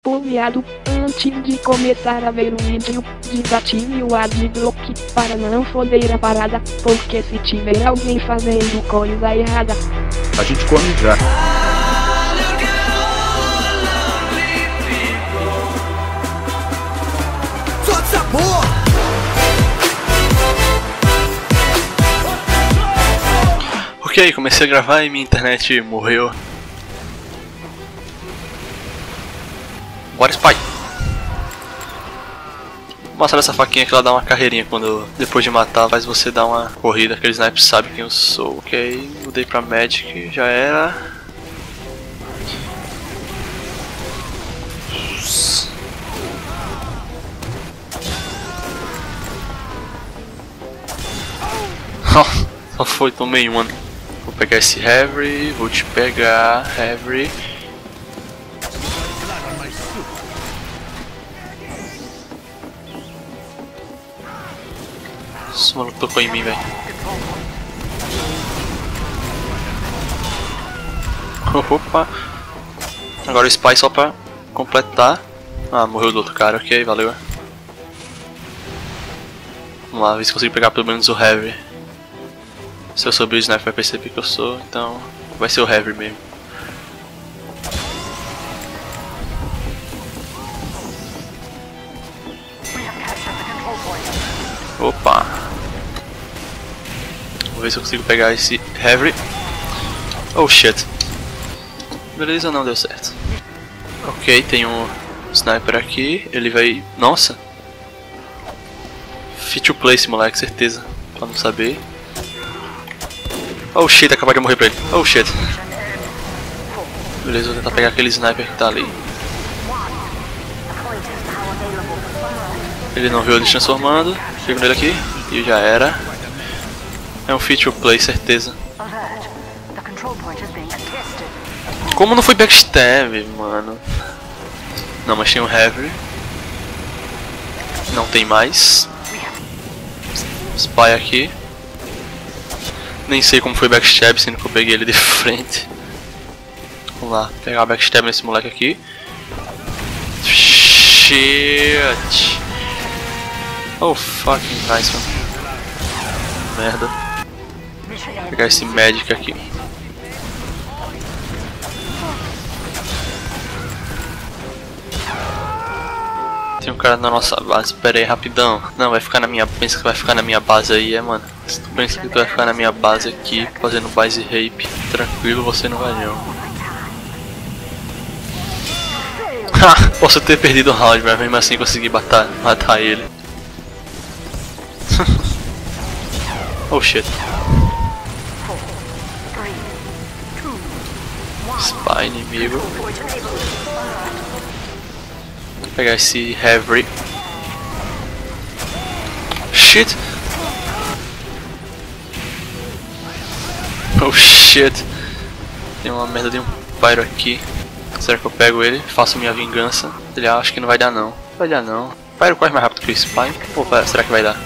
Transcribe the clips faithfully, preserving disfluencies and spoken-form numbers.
Poleado, antes de começar a ver o vídeo, desative o adblock para não foder a parada, porque se tiver alguém fazendo coisa errada, a gente come já. Ok, comecei a gravar e minha internet morreu. Bora, Spy! Vou mostrar essa faquinha que ela dá uma carreirinha quando depois de matar faz você dar uma corrida. Aquele sniper sabe quem eu sou. Ok, mudei pra Magic, já era. Só foi, tomei uma. Vou pegar esse Heavy, vou te pegar, Heavy. Esse maluco tocou em mim, velho. Opa! Agora o Spy só pra completar. Ah, morreu do outro cara, ok, valeu. Vamos lá, ver se consigo pegar pelo menos o Heavy. Se eu souber o sniper vai perceber que eu sou, então vai ser o Heavy mesmo. Opa! Vou ver se eu consigo pegar esse Heavy. Oh shit! Beleza, não deu certo. Ok, tem um sniper aqui, ele vai... Nossa! Fit to place, moleque, certeza. Pra não saber. Oh shit, acabei de morrer pra ele. Oh shit. Beleza, vou tentar pegar aquele sniper que tá ali. Ele não viu ele transformando. Chego nele aqui e já era. É um fit to play, certeza. Como não foi backstab, mano? Não, mas tem um Heavy. Não tem mais. Spy aqui. Nem sei como foi backstab, sendo que eu peguei ele de frente. Vamos lá, pegar backstab nesse moleque aqui. Shit. Oh fucking nice, mano. Merda. Vou pegar esse Magic aqui. Tem um cara na nossa base, pera aí rapidão. Não, vai ficar na minha... Pensa que vai ficar na minha base aí, é mano. Se tu pensa que tu vai ficar na minha base aqui, fazendo base rape, tranquilo, você não vai não. Ha! Posso ter perdido o round, mas mesmo assim consegui matar, matar ele. Oh shit. Spy inimigo. Vou pegar esse Heavy. Shit. Oh shit. Tem uma merda de um Pyro aqui. Será que eu pego ele? Faço minha vingança. Ele acha que não vai dar não. Vai dar não. Pyro corre mais rápido que o Spy. Pô, será que vai dar?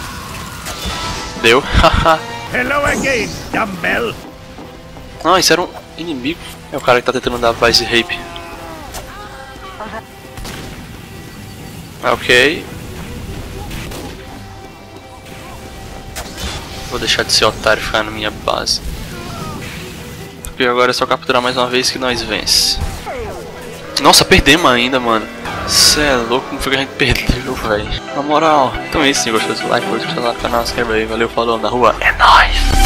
Deu. Haha. Hello again, dumbbell. Ah, isso era um inimigo. É o cara que tá tentando dar base rape. Ok. Vou deixar de ser otário e ficar na minha base. E agora é só capturar mais uma vez que nós vence. Nossa, perdemos ainda, mano. Cê é louco, como foi que a gente perdeu, velho? Na moral. Então é isso, se gostou do like, pode deixar lá no canal, se inscreve aí. Valeu, falou, na rua. É nóis!